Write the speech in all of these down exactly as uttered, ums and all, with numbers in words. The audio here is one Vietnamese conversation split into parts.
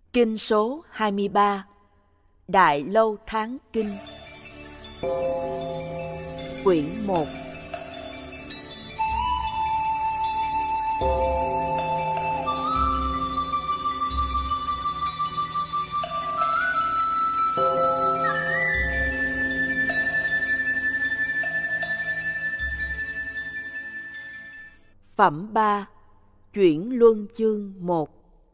Kinh số hai mươi ba. Đại Lâu Tháng Kinh. Quyển một. Phẩm ba. Chuyển Luân Chương một.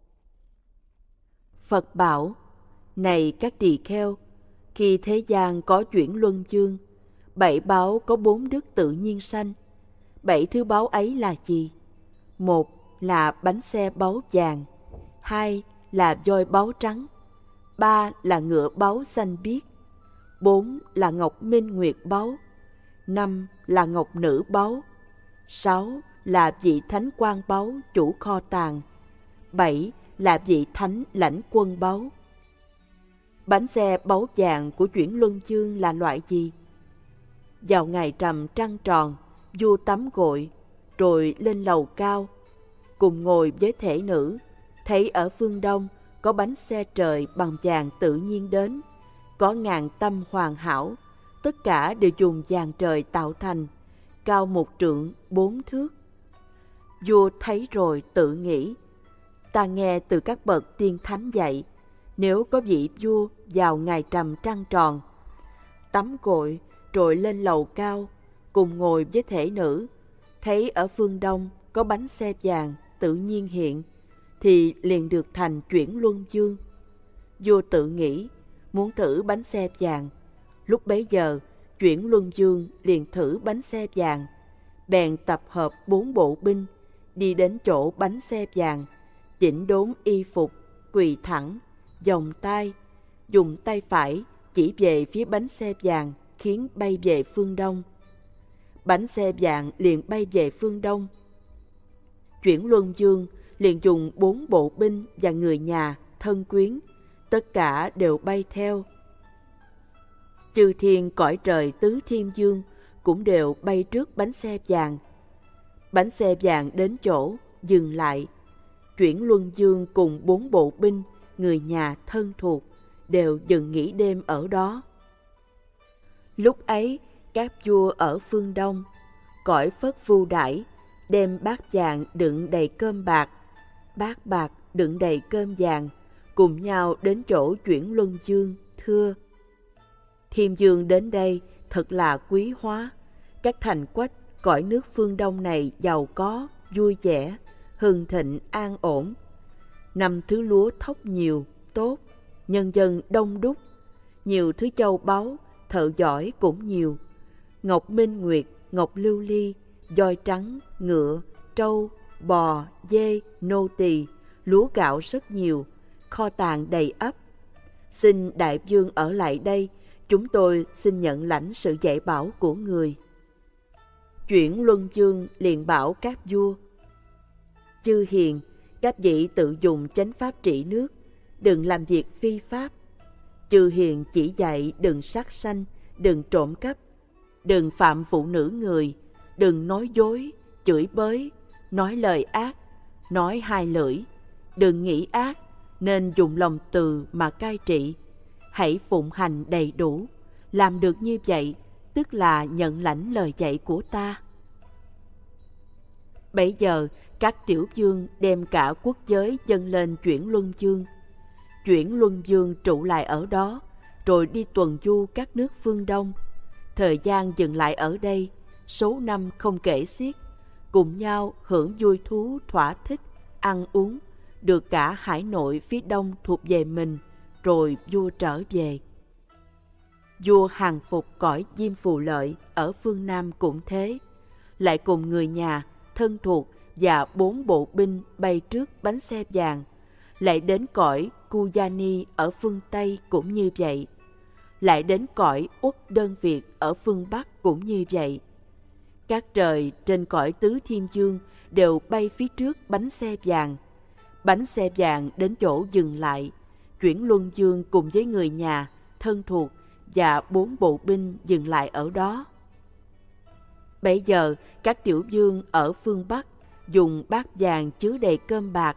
Phật bảo: này các tỳ kheo, khi thế gian có chuyển luân chương, bảy báo có bốn đức tự nhiên sanh. Bảy thứ báo ấy là gì? Một là bánh xe báu vàng, hai là voi báu trắng, ba là ngựa báu xanh biếc, bốn là ngọc minh nguyệt báu, năm là ngọc nữ báu, sáu là vị thánh quan báu chủ kho tàng, bảy là vị thánh lãnh quân báu. Bánh xe báu vàng của chuyển luân chương là loại gì? Vào ngày rằm trăng tròn, vua tắm gội, rồi lên lầu cao, cùng ngồi với thể nữ, thấy ở phương đông có bánh xe trời bằng vàng tự nhiên đến, có ngàn tâm hoàn hảo, tất cả đều dùng vàng trời tạo thành, cao một trượng bốn thước. Vua thấy rồi tự nghĩ: ta nghe từ các bậc tiên thánh dạy, nếu có vị vua vào ngày rằm trăng tròn, tắm gội rồi lên lầu cao, cùng ngồi với thể nữ, thấy ở phương đông có bánh xe vàng tự nhiên hiện, thì liền được thành chuyển luân chương. Vua tự nghĩ muốn thử bánh xe vàng. Lúc bấy giờ chuyển luân chương liền thử bánh xe vàng, bèn tập hợp bốn bộ binh, đi đến chỗ bánh xe vàng, chỉnh đốn y phục, quỳ thẳng, vòng tay, dùng tay phải chỉ về phía bánh xe vàng, khiến bay về phương đông. Bánh xe vàng liền bay về phương đông. Chuyển luân chương liền dùng bốn bộ binh và người nhà, thân quyến, tất cả đều bay theo. Chư thiên cõi trời tứ thiên dương cũng đều bay trước bánh xe vàng. Bánh xe vàng đến chỗ, dừng lại. Chuyển luân chương cùng bốn bộ binh, người nhà thân thuộc đều dừng nghỉ đêm ở đó. Lúc ấy các vua ở phương đông, cõi phất vu đãi, đem bát vàng đựng đầy cơm bạc, bát bạc đựng đầy cơm vàng, cùng nhau đến chỗ chuyển luân chương, thưa: Thiên dương đến đây thật là quý hóa. Các thành quách cõi nước phương đông này giàu có, vui vẻ, hưng thịnh, an ổn. Năm thứ lúa thóc nhiều, tốt, nhân dân đông đúc, nhiều thứ châu báu, thợ giỏi cũng nhiều. Ngọc minh nguyệt, ngọc lưu ly, voi trắng, ngựa, trâu, bò, dê, nô tỳ, lúa gạo rất nhiều, kho tàng đầy ắp. Xin đại vương ở lại đây, chúng tôi xin nhận lãnh sự dạy bảo của người. Chuyển luân chương liền bảo các vua: chư hiền, các vị tự dùng chánh pháp trị nước, đừng làm việc phi pháp. Chư hiền chỉ dạy đừng sát sanh, đừng trộm cắp, đừng phạm phụ nữ người, đừng nói dối, chửi bới, nói lời ác, nói hai lưỡi, đừng nghĩ ác, nên dùng lòng từ mà cai trị. Hãy phụng hành đầy đủ, làm được như vậy, tức là nhận lãnh lời dạy của ta. Bấy giờ các tiểu vương đem cả quốc giới dâng lên chuyển luân chương. Chuyển luân chương trụ lại ở đó, rồi đi tuần du các nước phương đông. Thời gian dừng lại ở đây, số năm không kể xiết, cùng nhau hưởng vui thú thỏa thích, ăn uống, được cả hải nội phía đông thuộc về mình, rồi vua trở về. Vua hàng phục cõi Diêm Phù Lợi ở phương Nam cũng thế, lại cùng người nhà, thân thuộc và bốn bộ binh bay trước bánh xe vàng, lại đến cõi Kujani ở phương Tây cũng như vậy, lại đến cõi Uất Đơn Việt ở phương Bắc cũng như vậy. Các trời trên cõi tứ thiên dương đều bay phía trước bánh xe vàng. Bánh xe vàng đến chỗ dừng lại, chuyển luân chương cùng với người nhà, thân thuộc và bốn bộ binh dừng lại ở đó. Bấy giờ các tiểu vương ở phương Bắc dùng bát vàng chứa đầy cơm bạc,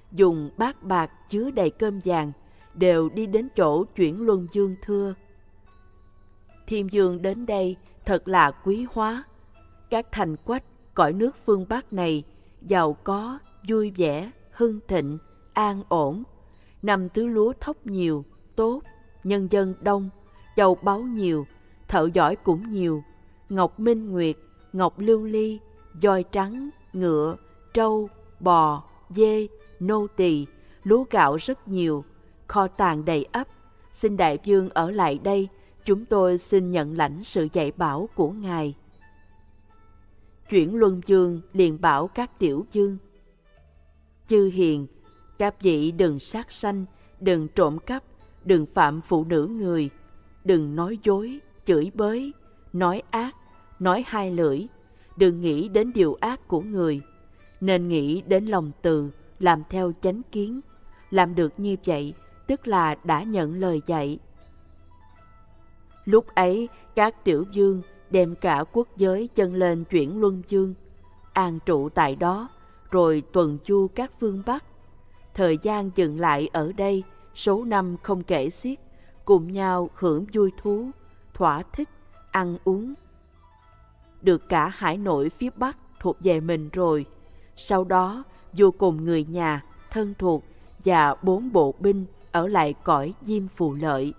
dùng bát bạc chứa đầy cơm vàng, đều đi đến chỗ chuyển luân dương thưa: Thiên Dương đến đây thật là quý hóa. Các thành quách cõi nước phương Bắc này giàu có, vui vẻ, hưng thịnh, an ổn. Năm thứ lúa thóc nhiều, tốt, nhân dân đông, châu báu nhiều, thợ giỏi cũng nhiều, ngọc minh nguyệt, ngọc lưu ly, voi trắng, ngựa, trâu, bò, dê, nô tỳ, lúa gạo rất nhiều, kho tàng đầy ắp. Xin đại vương ở lại đây, chúng tôi xin nhận lãnh sự dạy bảo của ngài. Chuyển luân dương liền bảo các tiểu dương: Chư hiền, các vị đừng sát sanh, đừng trộm cắp, đừng phạm phụ nữ người, đừng nói dối, chửi bới, nói ác, nói hai lưỡi, đừng nghĩ đến điều ác của người, nên nghĩ đến lòng từ, làm theo chánh kiến. Làm được như vậy, tức là đã nhận lời dạy. Lúc ấy, các tiểu dương đem cả quốc giới chân lên chuyển luân dương, an trụ tại đó, rồi tuần chu các phương Bắc. Thời gian dừng lại ở đây, số năm không kể xiết, cùng nhau hưởng vui thú, thỏa thích, ăn uống. Được cả hải nội phía Bắc thuộc về mình rồi. Sau đó, vua cùng người nhà, thân thuộc và bốn bộ binh ở lại cõi Diêm Phù Lợi.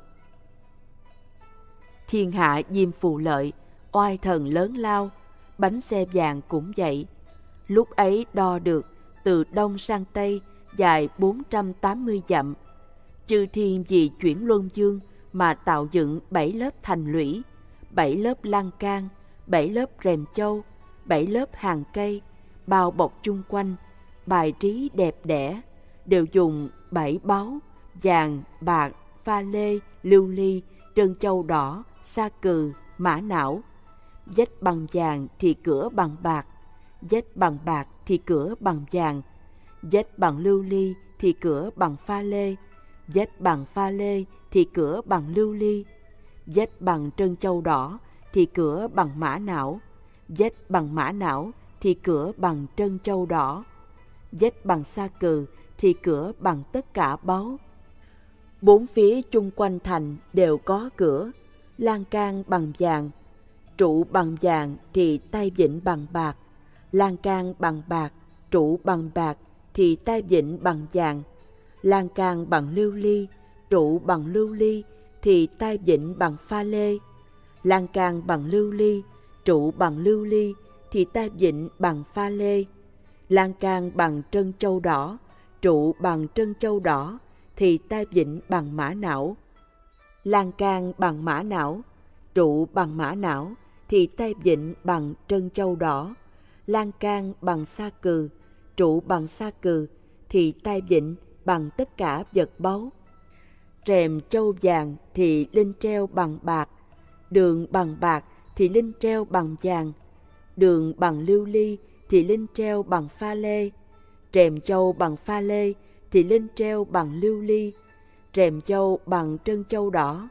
Thiên hạ Diêm Phù Lợi, oai thần lớn lao, bánh xe vàng cũng vậy. Lúc ấy đo được từ đông sang tây dài bốn trăm tám mươi dặm. Chư thiên vì chuyển luân dương mà tạo dựng bảy lớp thành lũy, bảy lớp lan can, bảy lớp rèm châu, bảy lớp hàng cây, bao bọc chung quanh, bài trí đẹp đẽ, đều dùng bảy báu, vàng, bạc, pha lê, lưu ly, trân châu đỏ, sa cừ, mã não. Vách bằng vàng thì cửa bằng bạc, vách bằng bạc thì cửa bằng vàng, vách bằng lưu ly thì cửa bằng pha lê, vách bằng pha lê thì cửa bằng lưu ly, vách bằng trân châu đỏ thì cửa bằng mã não, vách bằng mã não thì cửa bằng trân châu đỏ, vách bằng sa cừ thì cửa bằng tất cả báu. Bốn phía chung quanh thành đều có cửa, lan can bằng vàng, trụ bằng vàng thì tay vịn bằng bạc, lan can bằng bạc, trụ bằng bạc thì tay vịn bằng vàng, lan can bằng lưu ly, trụ bằng lưu ly thì tay vịn bằng pha lê, lan can bằng lưu ly, trụ bằng lưu ly thì tay vịn bằng pha lê, lan can bằng trân châu đỏ, trụ bằng trân châu đỏ thì tay vịn bằng mã não, lan can bằng mã não, trụ bằng mã não thì tay vịn bằng trân châu đỏ, lan can bằng sa cừ, trụ bằng sa cừ thì tay vịn bằng tất cả vật báu. Rèm châu vàng thì linh treo bằng bạc, đường bằng bạc thì linh treo bằng vàng, đường bằng lưu ly thì linh treo bằng pha lê, rèm châu bằng pha lê thì linh treo bằng lưu ly, rèm châu bằng trân châu đỏ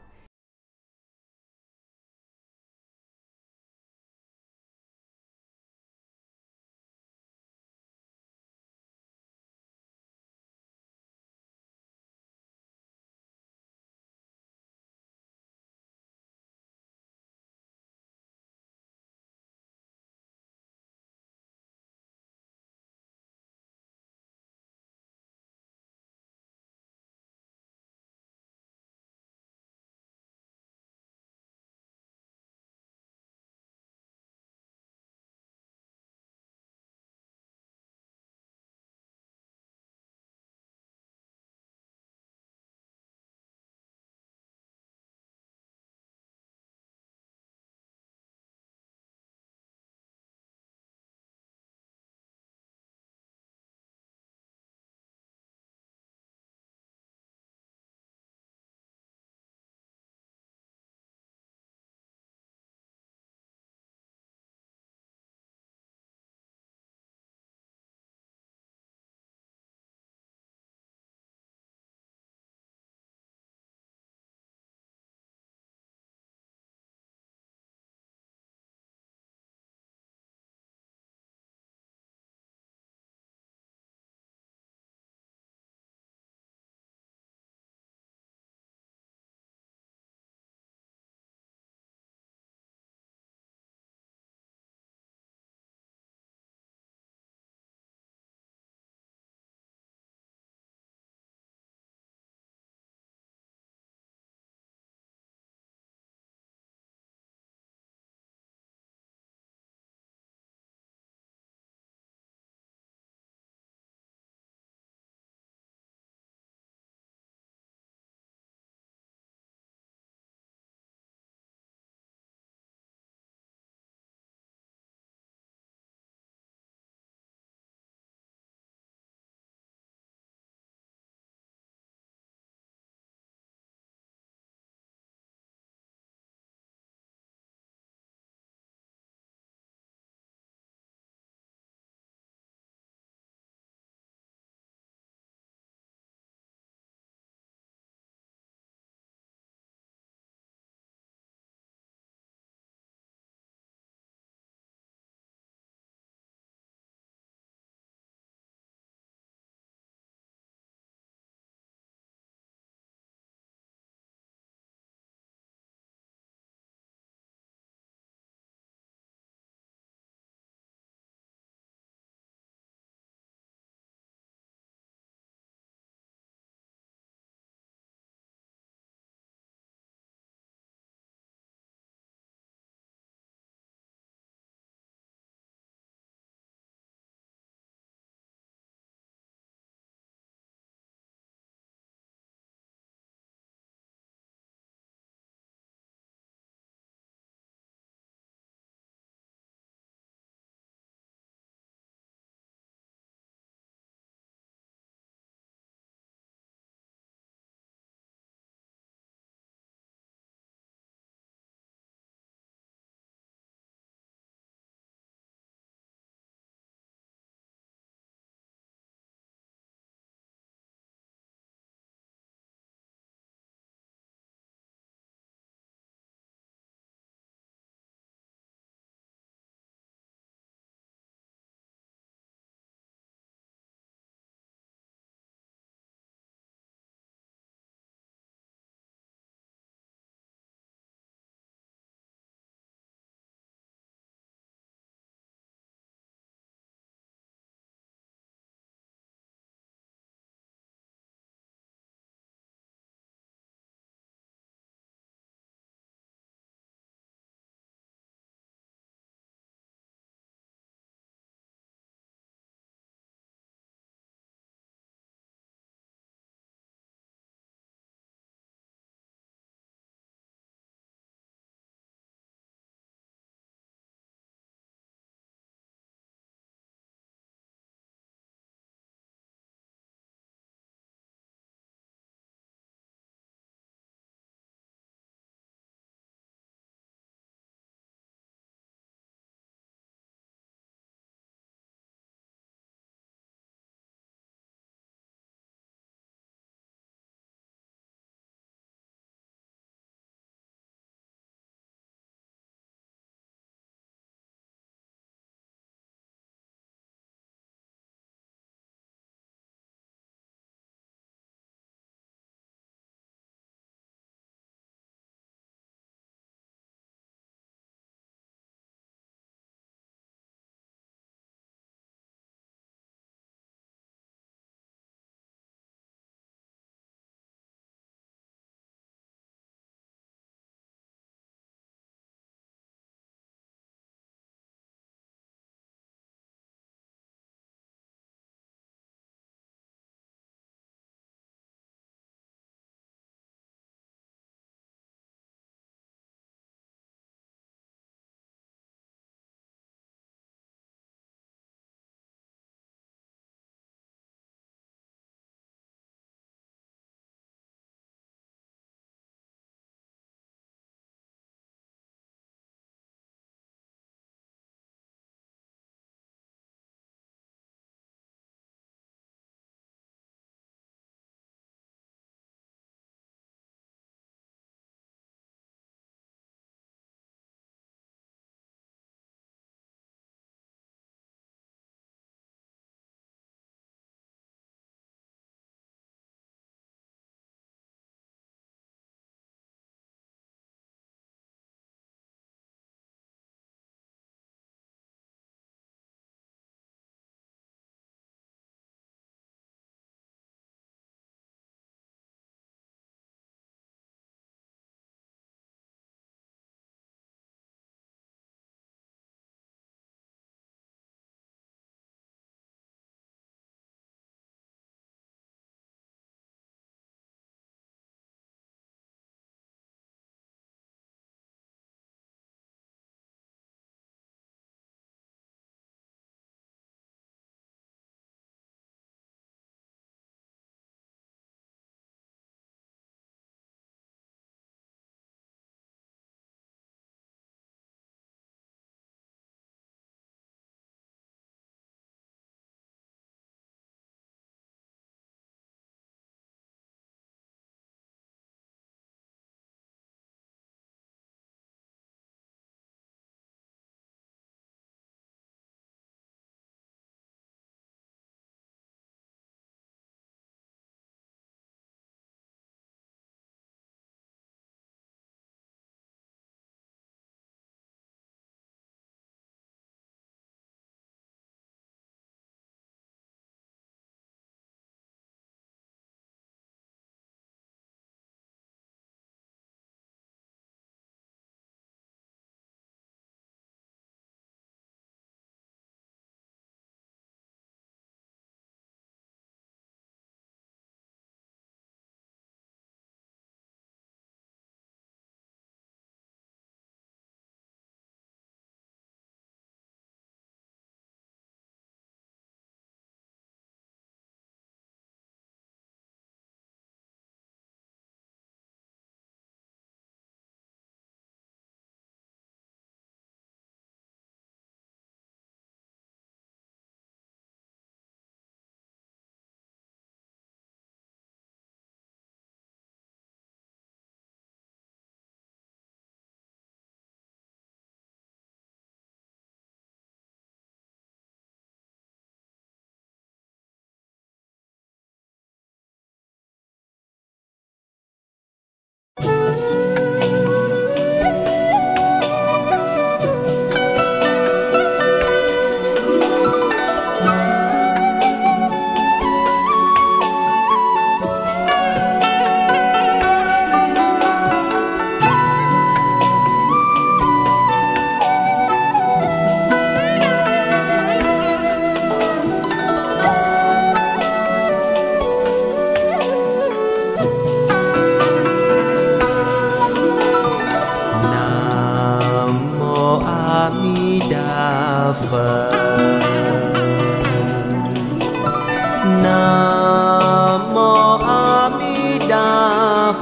Nam mô A Di Đà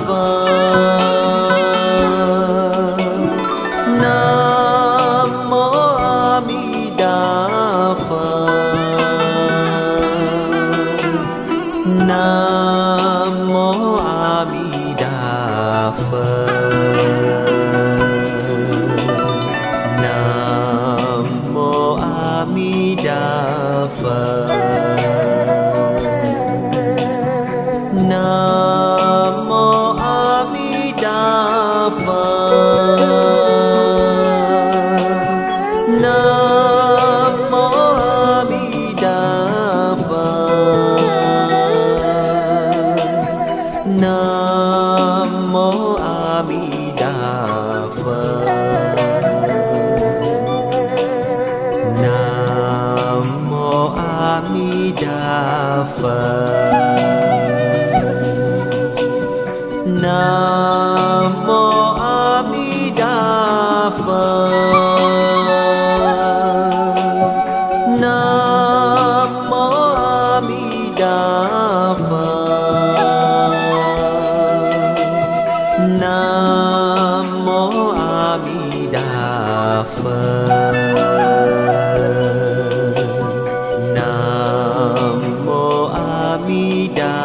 Phật. Nam mô A Di Đà Phật. Nam mô A Di Đà Phật. Nam mô A Di Đà Phật. Nam mô A Di Đà Phật. Nam mô A Di Đà Phật. Nam mô A Di Đà Phật. Nam mô A Di Đà Phật. Nam mô A Di Đà Phật. Nam mô A Di Đà Phật. Nam mô A Di Đà Phật. Nam mô A Di Đà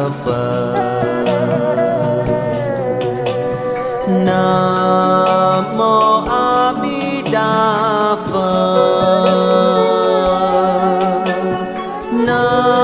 Phật. Nam mô A Di Đà Phật. Nam